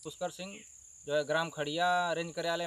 पुष्कर सिंह जो है ग्राम खड़िया रेंज कार्यालय।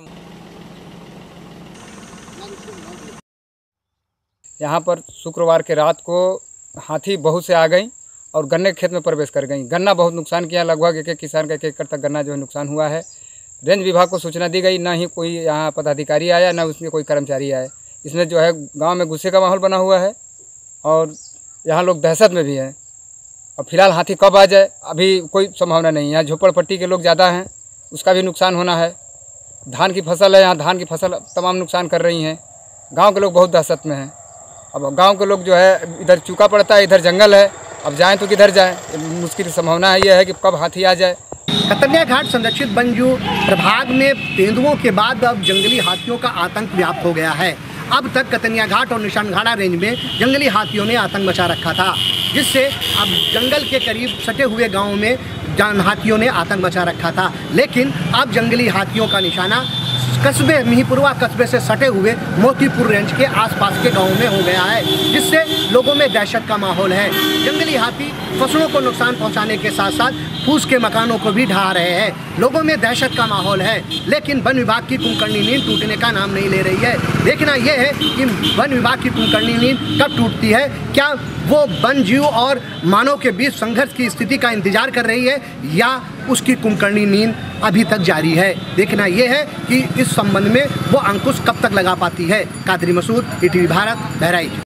यहाँ पर शुक्रवार के रात को हाथी बहुत से आ गई और गन्ने के खेत में प्रवेश कर गई। गन्ना बहुत नुकसान किया, लगभग एक किसान का 1 एकड़ तक गन्ना जो है नुकसान हुआ है। रेंज विभाग को सूचना दी गई, ना ही कोई यहाँ पदाधिकारी आया, ना उसमें कोई कर्मचारी आए। इसमें जो है गांव में गुस्से का माहौल बना हुआ है और यहाँ लोग दहशत में भी हैं। और फिलहाल हाथी कब आ जाए अभी कोई संभावना नहीं है। यहाँ झोपड़पट्टी के लोग ज़्यादा हैं, उसका भी नुकसान होना है। धान की फसल है, यहाँ धान की फसल तमाम नुकसान कर रही हैं। गांव के लोग बहुत दहशत में हैं। अब गांव के लोग जो है इधर चूका पड़ता है, इधर जंगल है, अब जाएं तो किधर जाएं। मुश्किल संभावना यह है कि कब हाथी आ जाए। कतनिया घाट संरक्षित वन्यजीव प्रभाग में तेंदुओं के बाद अब जंगली हाथियों का आतंक व्याप्त हो गया है। अब तक कतनिया घाट और निशानघाड़ा रेंज में जंगली हाथियों ने आतंक मचा रखा था, जिससे अब जंगल के करीब सटे हुए गांवों में हाथियों ने आतंक मचा रखा था। लेकिन अब जंगली हाथियों का निशाना कस्बे मिहींपुरवा कस्बे से सटे हुए मोतीपुर रेंज के आसपास के गांवों में हो गया है, जिससे लोगों में दहशत का माहौल है। जंगली हाथी फसलों को नुकसान पहुंचाने के साथ साथ फूस के मकानों को भी ढहा रहे हैं। लोगों में दहशत का माहौल है, लेकिन वन विभाग की कुंभकर्णी नींद टूटने का नाम नहीं ले रही है। देखना यह है कि वन विभाग की कुंभकर्णी नींद कब टूटती है। क्या वो वन जीव और मानव के बीच संघर्ष की स्थिति का इंतजार कर रही है या उसकी कुंभकर्णी नींद अभी तक जारी है। देखना यह है कि इस संबंध में वो अंकुश कब तक लगा पाती है। कादरी मसूद, ईटीवी भारत, बहराइच।